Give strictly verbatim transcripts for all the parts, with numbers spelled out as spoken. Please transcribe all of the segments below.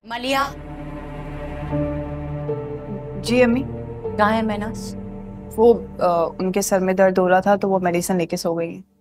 मलिया। जी अम्मी। कहाँ है मेहनाज? वो आ, उनके सर में दर्द हो रहा था तो वो मेडिसिन लेके सो गई हैं।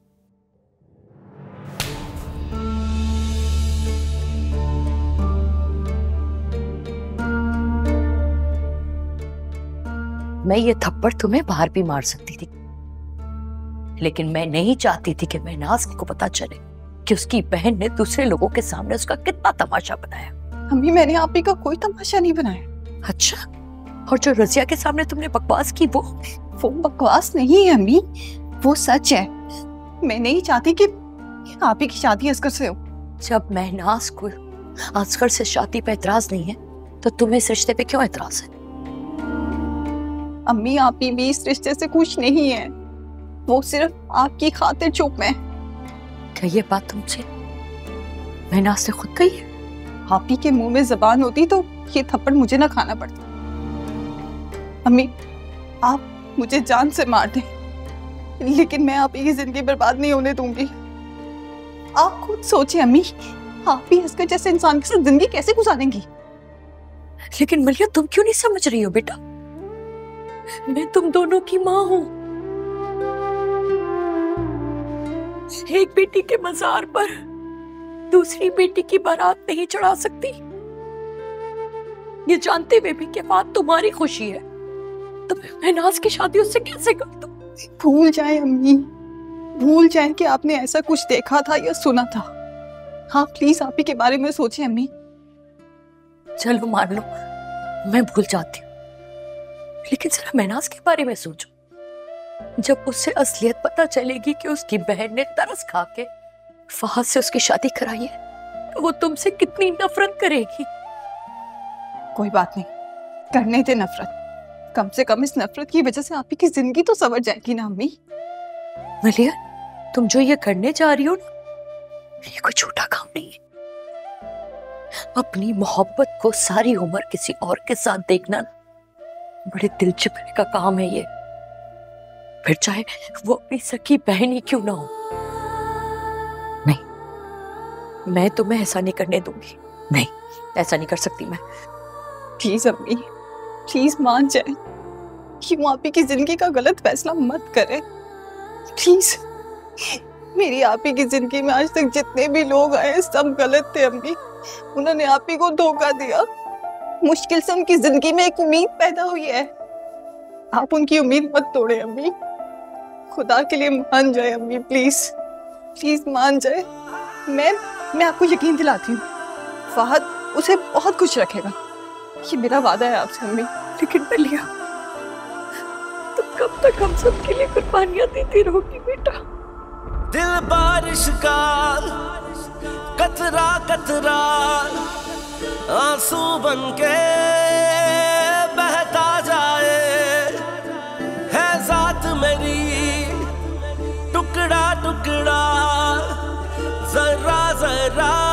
मैं ये थप्पड़ तुम्हें बाहर भी मार सकती थी, लेकिन मैं नहीं चाहती थी कि मेहनाज को पता चले कि उसकी बहन ने दूसरे लोगों के सामने उसका कितना तमाशा बनाया। अम्मी मैंने आप ही का कोई तमाशा नहीं बनाया। अच्छा, और जो रजिया के सामने तुमने बकवास की वो वो बकवास नहीं है अम्मी, वो सच है। मैं नहीं चाहती कि आप ही की शादी असगर से हो। जब मेहनाज को असगर से शादी पे एतराज नहीं है तो तुम्हें इस रिश्ते पे क्यों एतराज है? अम्मी आप ही भी इस रिश्ते से खुश नहीं है, वो सिर्फ आपकी खातिर चुप है। क्या ये बात तुमसे मेहनाज ने खुद कही है? आप ही के मुंह में जबान होती तो ये थप्पड़ मुझे ना खाना पड़ता। अम्मी आप मुझे जान से मार दें, लेकिन मैं आप ही की जिंदगी बर्बाद नहीं होने दूंगी। आप खुद सोचिए अम्मी, आप ही असगर जैसे इंसान के साथ जिंदगी कैसे गुजारेंगी? लेकिन मलिया तुम क्यों नहीं समझ रही हो बेटा, मैं तुम दोनों की माँ हूं। एक बेटी के मजार पर दूसरी बेटी की बारात नहीं चढ़ा सकती, ये जानते हुए भी कि बात तुम्हारी खुशी है तो मैं मेहनाज की शादी उससे कैसे कर दूं? भूल जाए अम्मी, भूल जाए कि आपने ऐसा कुछ देखा था या सुना था। हाँ प्लीज आप ही के बारे में सोचिए अम्मी। चलो मान लो मैं भूल जाती हूँ, लेकिन जरा मेहनाज के बारे में सोचो। जब उससे असलियत पता चलेगी कि उसकी बहन ने तरस खा के फहद से उसकी शादी कराई है तो वो तुमसे कितनी नफरत करेगी। कोई बात नहीं, करने दे नफरत। कम से कम इस नफरत की वजह से आप ही की जिंदगी तो संवर जाएगी ना अम्मी। मलिया तुम जो ये करने जा रही हो ना, ये कोई छोटा काम नहीं है। अपनी मोहब्बत को सारी उम्र किसी और के साथ देखना ना बड़े दिल चिपने का काम है ये, फिर चाहे वो अपनी सगी बहन ही क्यों ना हो। नहीं, मैं तुम्हें ऐसा नहीं करने दूंगी। नहीं, ऐसा नहीं कर सकती मैं। प्लीज अम्मी, प्लीज मान जाए, क्यों आप ही की जिंदगी का गलत फैसला मत करें प्लीज। मेरी आप ही की जिंदगी में आज तक जितने भी लोग आए सब गलत थे अम्मी, उन्होंने आप ही को धोखा दिया। मुश्किल से उनकी जिंदगी में एक उम्मीद पैदा हुई है, आप उनकी उम्मीद मत तोड़े अम्मी। खुदा के लिए मान जाए अम्मी, प्लीज प्लीज मान जाए। मैं मैं आपको यकीन दिलाती हूँ फहद उसे बहुत खुश रखेगा, ये मेरा वादा है आपसे अम्मी। लेकिन मलिया तुम कब तक हम सब के लिए कुर्बानियां देती रहोगी बेटा? दिल बारिश का कतरा कतरा आंसू बनके बहता जाए, है जात मेरी टुकड़ा टुकड़ा जरा जरा